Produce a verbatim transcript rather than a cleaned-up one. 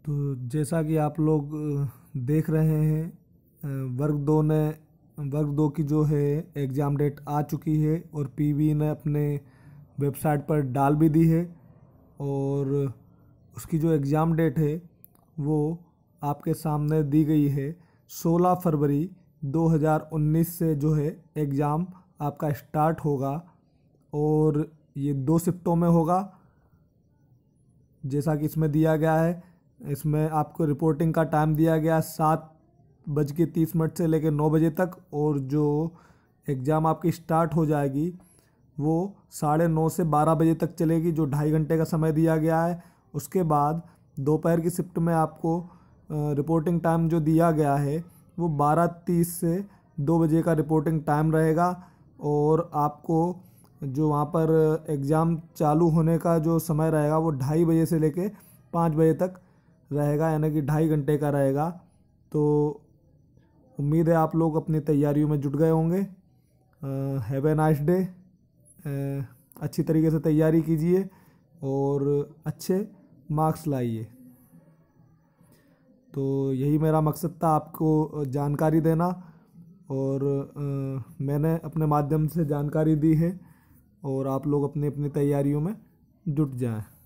तो जैसा कि आप लोग अ, देख रहे हैं, अ, वर्ग दो ने वर्ग दो की जो है एग्ज़ाम डेट आ चुकी है और पीवी ने अपने वेबसाइट पर डाल भी दी है। और उसकी जो एग्ज़ाम डेट है वो आपके सामने दी गई है। सोलह फरवरी दो हज़ार उन्नीस से जो है एग्ज़ाम आपका स्टार्ट होगा और ये दो शिफ्टों में होगा जैसा कि इसमें दिया गया है। इसमें आपको रिपोर्टिंग का टाइम दिया गया सात बज के तीस मिनट से लेकर नौ बजे तक, और जो एग्ज़ाम आपकी स्टार्ट हो जाएगी वो साढ़े नौ से बारह बजे तक चलेगी, जो ढाई घंटे का समय दिया गया है। उसके बाद दोपहर की शिफ्ट में आपको रिपोर्टिंग टाइम जो दिया गया है वो बारह तीस से दो बजे का रिपोर्टिंग टाइम रहेगा। और आपको जो वहाँ पर एग्ज़ाम चालू होने का जो समय रहेगा वो ढाई बजे से लेके पाँच बजे तक रहेगा, यानी कि ढाई घंटे का रहेगा। तो उम्मीद है आप लोग अपनी तैयारियों में जुट गए होंगे। Have a nice day. अच्छी तरीके से तैयारी कीजिए और अच्छे मार्क्स लाइए। तो यही मेरा मकसद था, आपको जानकारी देना, और आ, मैंने अपने माध्यम से जानकारी दी है और आप लोग अपनी अपनी तैयारियों में जुट जाएं।